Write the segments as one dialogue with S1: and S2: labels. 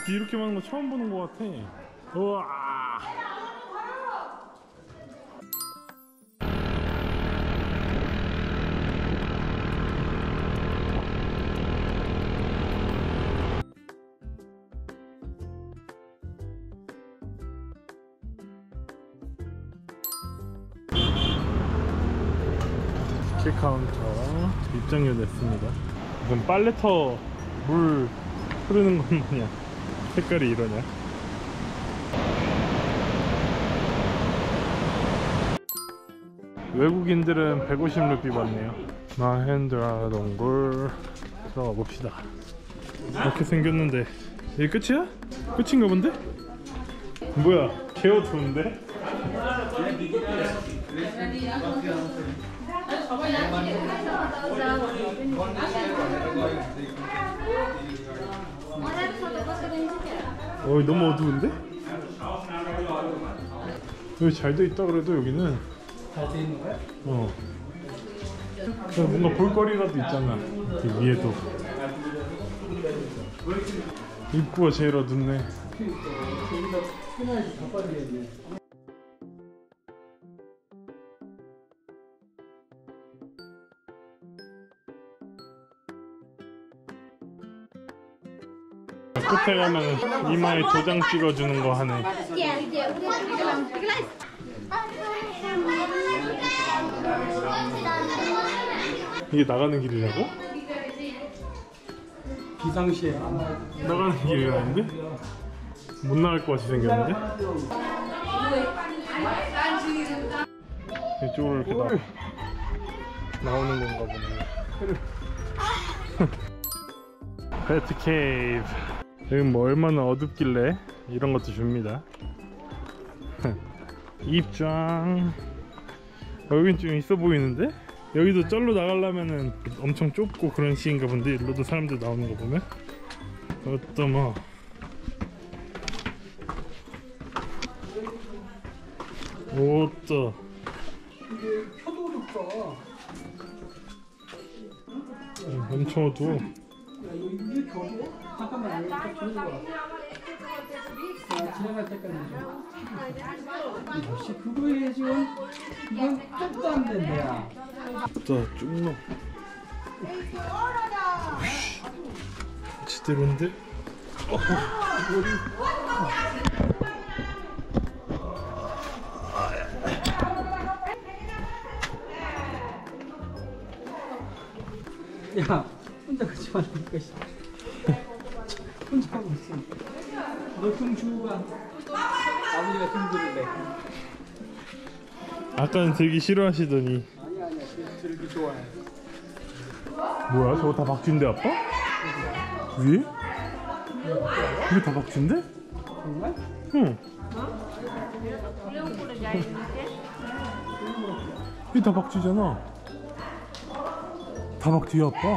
S1: 바퀴 이렇게 많은 거 처음 보는 것 같아. 우와. 티켓 카운터 입장료 냈습니다. 무슨 빨래터 물 흐르는 것 마냥 색깔이 이러냐. 외국인들은 150루피 받네요. 마헨드라 동굴 들어가 봅시다. 이렇게 생겼는데 이게 끝이야? 끝인가 본데? 뭐야, 개어두운데? 어이, 너무 어두운데? 여기 잘 돼 있다 그래도 여기는.
S2: 잘 돼 있는 거야?
S1: 뭔가 볼거리라도 있잖아. 이 위에도. 입구가 제일 어둡네.
S2: 여기다 해놔야지 다 빠지겠네.
S1: 끝에 가면 이마에 도장 찍어주는 거 하네. 이게 나가는 길이라고?
S2: 비상시에
S1: 나가는 길이라는데? 못 나갈 것 같이 생겼는데? 이쪽으로 이렇게 나오는 건가 보네. 배트 케이브. 여기 뭐 얼마나 어둡길래 이런 것도 줍니다. 입장. 여긴 좀 있어 보이는데? 여기도 절로 나가려면은 엄청 좁고 그런 시인가 본데, 일로도 사람들 나오는 거 보면 어떠 뭐. 오또
S2: 이게 켜도 어둡다.
S1: 엄청 어두워.
S2: 야, 이게 이렇게 어두워? 잠깐만, 이거 딱 주는 거야. 자, 지나갈 때까지 좀. 역시 그거에 지금 이건 끝도 안 된대야.
S1: 자, 쭉 지대로인데?
S2: 야, 혼자 가지 말라니까. 혼자 하고 있어. 너 좀 주고 가. 아버지가 좀 들을래.
S1: 아까는 들기 싫어하시더니.
S2: 아니야, 들기 좋아해.
S1: 뭐야, 저거 다 박쥐인데 아빠? 위에? 이게 다 박쥐인데?
S2: 정말?
S1: 응. 이게 다 박쥐잖아. 다 박쥐야 아빠.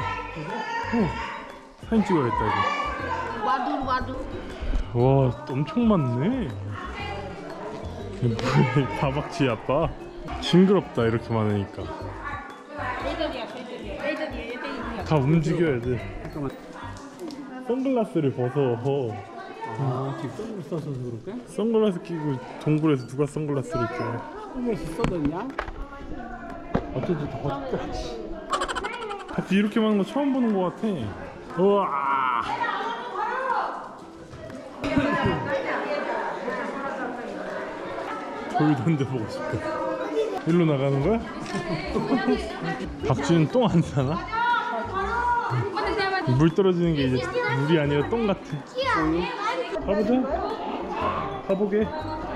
S1: 사진 찍어야겠다 이거.
S3: 와두.
S1: 와, 엄청 많네. 다 박쥐야 아빠. 징그럽다 이렇게 많으니까. 다 움직여야 돼.
S2: 잠깐만.
S1: 선글라스를 벗어.
S2: 아, 지금 선글라스 써서 그럴까?
S1: 선글라스 끼고 동굴에서 누가 선글라스를 껴.
S2: 선글라스 써뒀냐? 어쩐지 더 어둡다.
S1: 바퀴 이렇게 많은 거 처음 보는 것 같아. 우와. 돌던데 보고 싶다. 일로 나가는 거야? 박쥐는 똥 안 싸나? 물 떨어지는 게 이제 물이 아니라 똥 같아. 가보자. 가보게.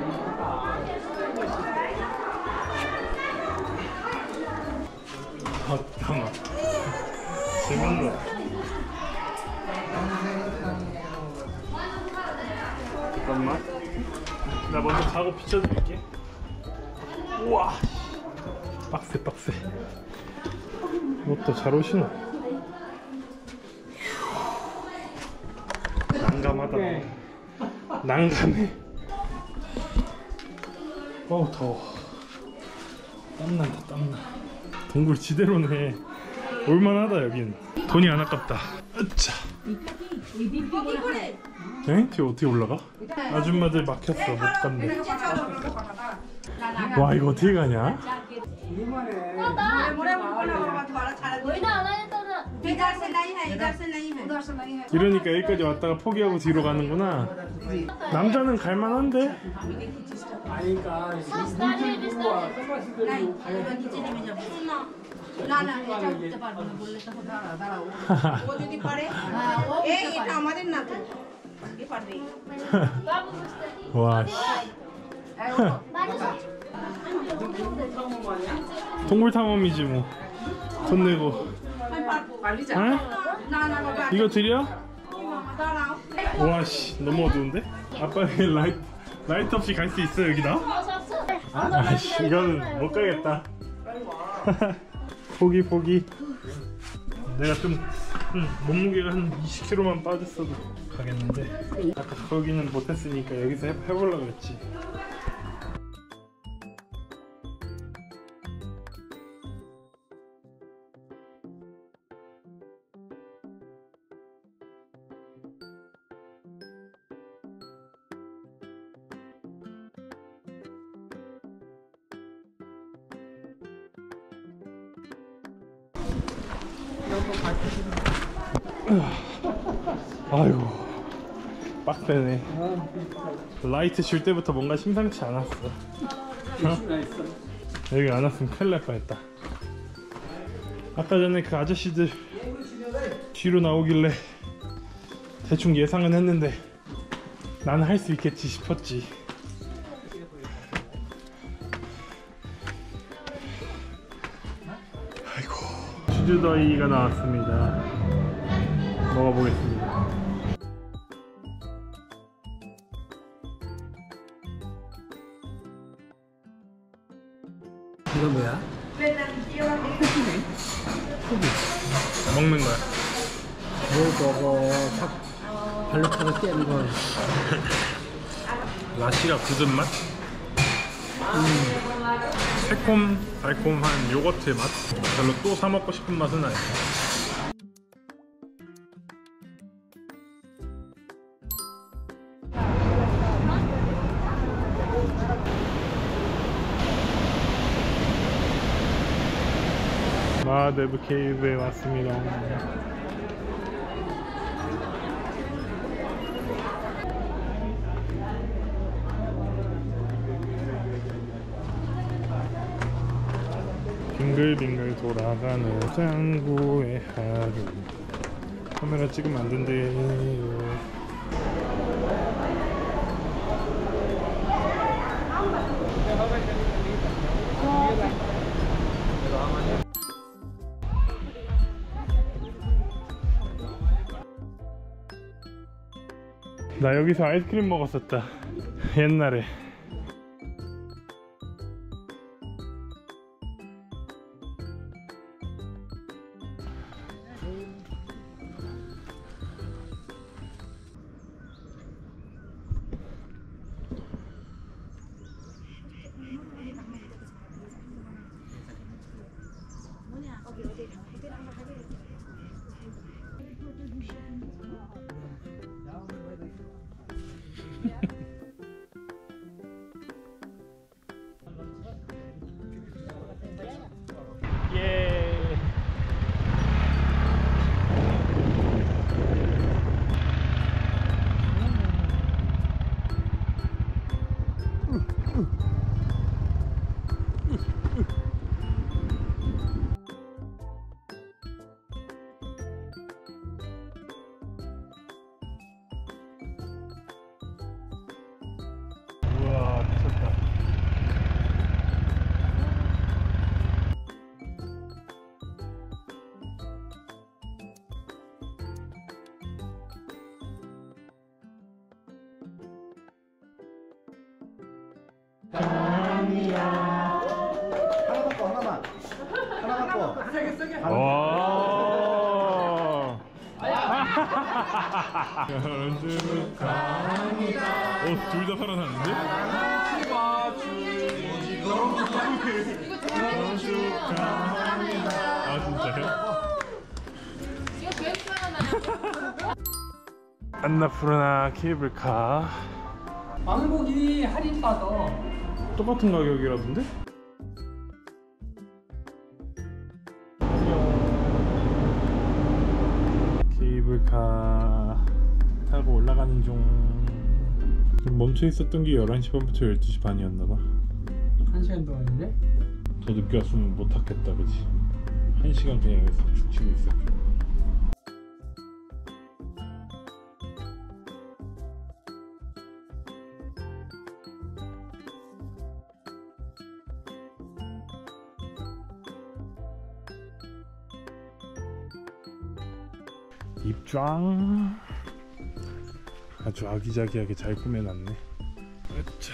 S1: 잠깐만. 재밌네. 잠깐만. 나 먼저 가고 비춰드릴게. 우와. 빡세. 옷도 잘 오시나? 난감하다. 난감해. 어우 더워. 땀난다. 동굴 지대로네. 올만하다 여긴. 돈이 안 아깝다. 으차. 에? 뒤 어떻게 올라가? 아줌마들 막혔어. 못 간대. 와, 이거 어떻게 가냐? 이러니까 여기까지 왔다가 포기하고 뒤로 가는구나. 남자는 갈만한데?
S2: 아니까 누구와 선마시들이 가야
S1: 와, 씨. 동물 탐험이지 뭐. 돈 내고. 응? 이거 드려? 와, 씨, 너무 어두운데? 아빠 라이트 없이 갈 수 있어 여기다? 아씨, 이거는 못 가겠다. 포기. 내가 좀 몸무게가 한 20kg만 빠졌어도 가겠는데 아까 거기는 못했으니까 여기서 해보려고 했지. 아이고, 빡세네. 라이트 줄 때부터 뭔가 심상치 않았어. 여기 안 왔으면 큰일 날 뻔했다. 아까 전에 그 아저씨들 뒤로 나오길래 대충 예상은 했는데 나는 할 수 있겠지 싶었지. 아이고, 주주더이가 나왔습니다. 먹어보겠습니다.
S2: 이건 뭐야?
S1: 먹는 거야.
S2: 저거 발로 차서 떼는 거.
S1: 라시가 굳은 맛? 새콤 달콤한 요거트 맛? 별로 또 사 먹고 싶은 맛은 아니야. 마하데브 케이브에 왔습니다. 빙글빙글 돌아가는 짱구의 하루. 카메라 찍으면 안 된대요. 나 여기서 아이스크림 먹었었다 옛날에. 예. 우와, 미쳤다.
S3: 하나 갖고.
S1: 와. 결혼 축하합니다. 둘 다 살아났는데? 결혼 축하합니다. 아, 진짜요? 안나푸르나 케이블카
S2: 왕복이 할인받아.
S1: 똑같은 가격이라던데? 케이블카 타고 올라가는 중. 멈춰 있었던 게 11시 반부터 12시 반이었나봐.
S2: 1시간 동안이네?
S1: 더 늦게 왔으면 못 탔겠다, 그치? 1시간 그냥 여기서 죽치고 있었죠. 입장. 아주 아기자기하게 잘 꾸며놨네. 으차.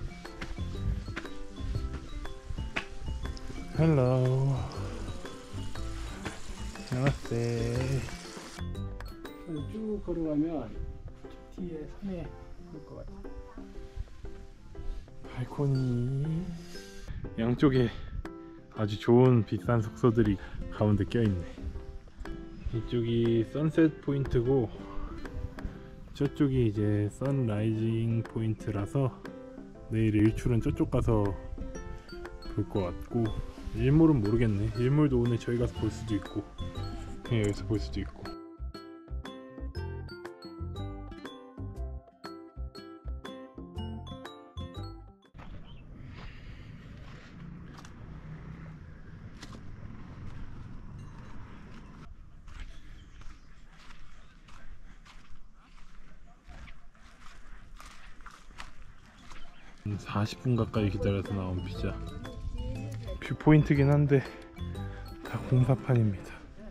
S1: 헬로. 나마스테.
S2: 쭉 걸어가면 뒤에 산에 볼 것 같아.
S1: 발코니. 양쪽에 아주 좋은 비싼 숙소들이 가운데 껴있네. 이쪽이 선셋 포인트고 저쪽이 이제 선라이징 포인트라서 내일 일출은 저쪽 가서 볼 것 같고, 일몰은 모르겠네. 일몰도 오늘 저희 가서 볼 수도 있고 그냥 여기서 볼 수도 있고. 한 40분 가까이 기다려서 나온 피자. 뷰포인트긴 한데 다 공사판입니다.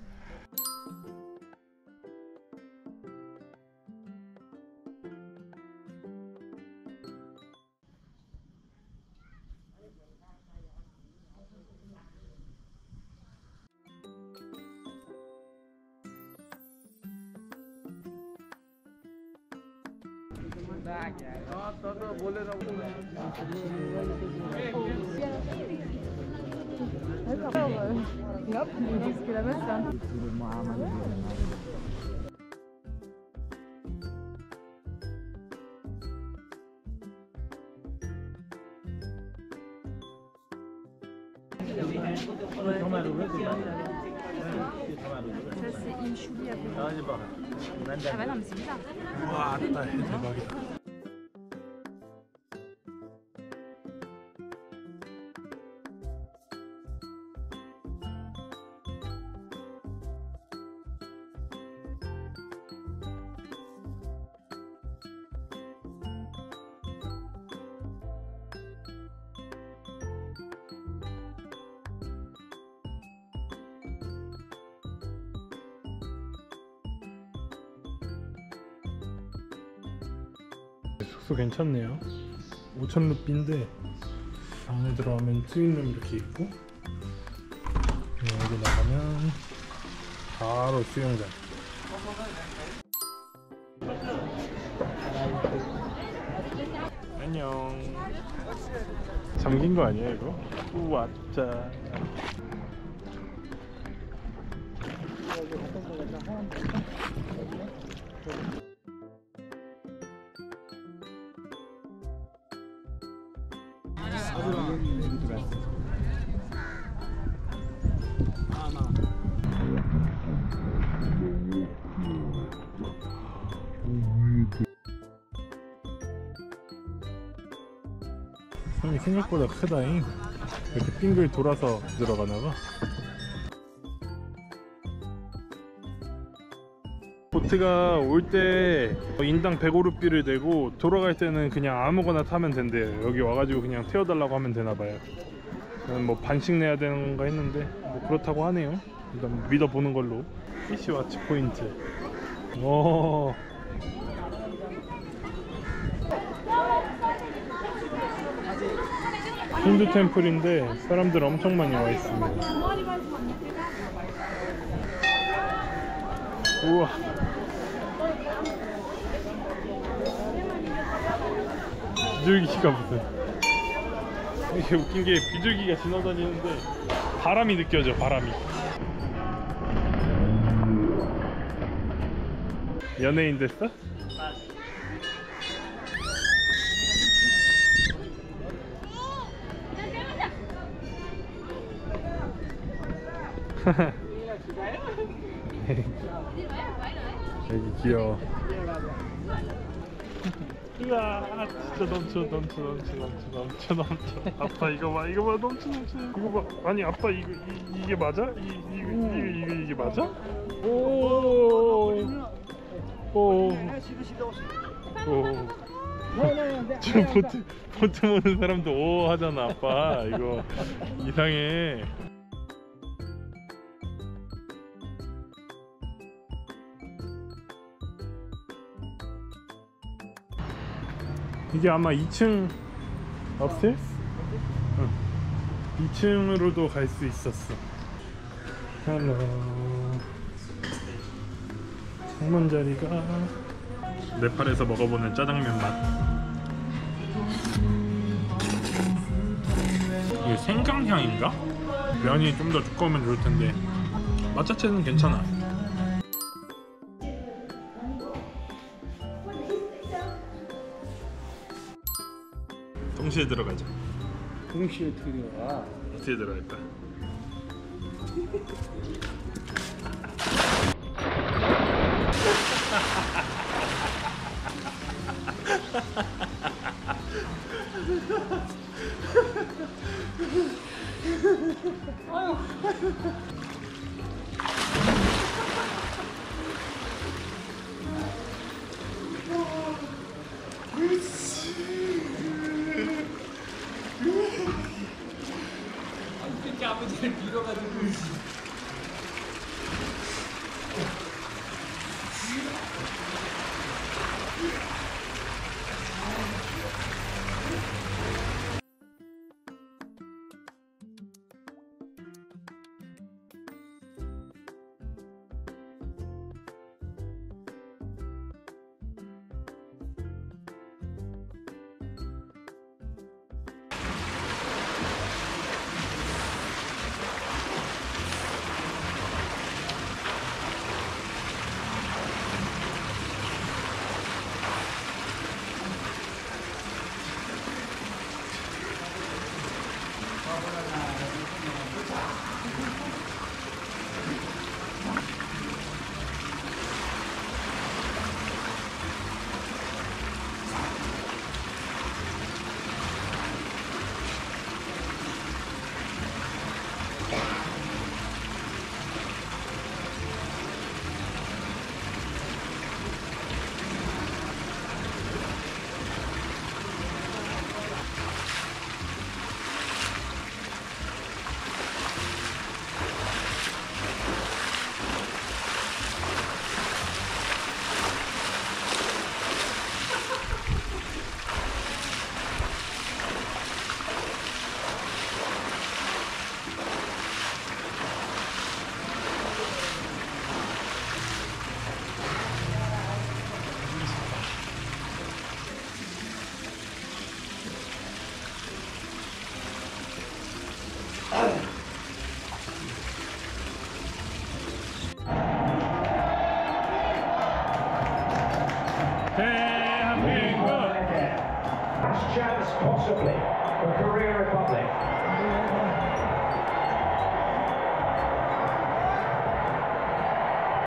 S4: Hop, parce que là-bas c'est un peu... Ça c'est une choubi à peu. Ah bah non mais c'est bizarre.
S1: 우와, 대박이다. 숙소 괜찮네요. 5,000루피인데 안에 들어가면 트윈룸 이렇게 있고, 여기 나가면 바로 수영장. 안녕. 잠긴 거 아니야 이거? 우와 짜. 섬이 생각보다 크다잉. 이렇게 빙글 돌아서 들어가나봐. 보트가 올 때 인당 105루피를 내고 돌아갈 때는 그냥 아무거나 타면 된대요. 여기 와가지고 그냥 태워달라고 하면 되나봐요. 뭐 반씩 내야 되는 건가 했는데 뭐 그렇다고 하네요. 일단 믿어보는 걸로. 피시와치 포인트. 오. 힌두 템플인데 사람들 엄청 많이 와 있습니다. 우와. 비둘기가 무슨. 이게 웃긴 게 비둘기가 지나다니는데 바람이 느껴져, 바람이. 연예인 됐어? 애기 귀여워. 우와 진짜 넘쳐. 아빠 이거 봐 넘쳐. 이거 봐. 아니 아빠 이게 맞아? 이게 맞아? 오. 저 보트 모는 사람도 오 하잖아 아빠. 이거 이상해. 이게 아마 2층 upstairs? 응. 2층으로도 갈 수 있었어. 헬로. 창문 자리가 네팔에서 먹어보는 짜장면 맛. 이게 생강향인가? 면이 좀 더 두꺼우면 좋을 텐데 맛 자체는 괜찮아. 동시에 들어가자.
S2: 동시에 들어와.
S1: 어떻게 들어갈까?
S2: 이렇게 아버지를 밀어가지고.
S1: 대한민국.
S5: Last chance possibly for Korea Republic.